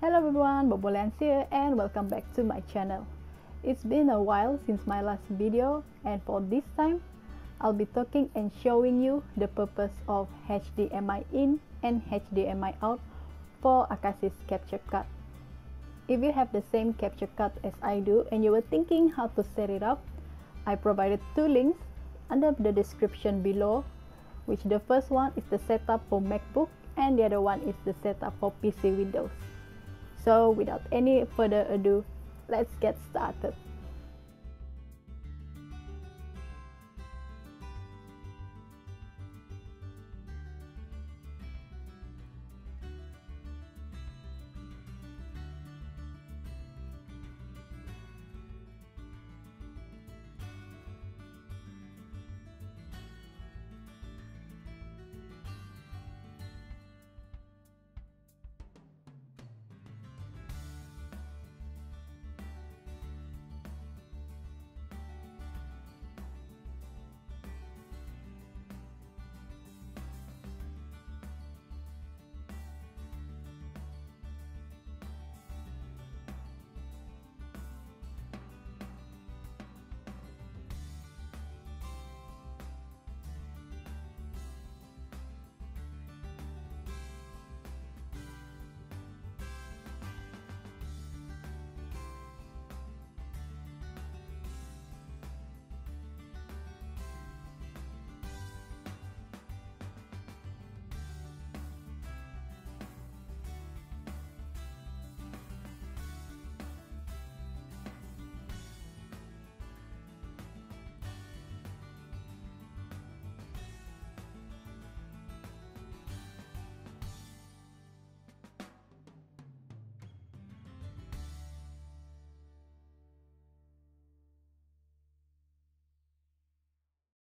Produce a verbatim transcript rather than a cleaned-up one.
Hello everyone, Bobolands here and welcome back to my channel. It's been a while since my last video, and for this time, I'll be talking and showing you the purpose of H D M I in and H D M I out for Acasis capture card. If you have the same capture card as I do and you were thinking how to set it up, I provided two links under the description below, which the first one is the setup for MacBook and the other one is the setup for P C Windows. So without any further ado, let's get started.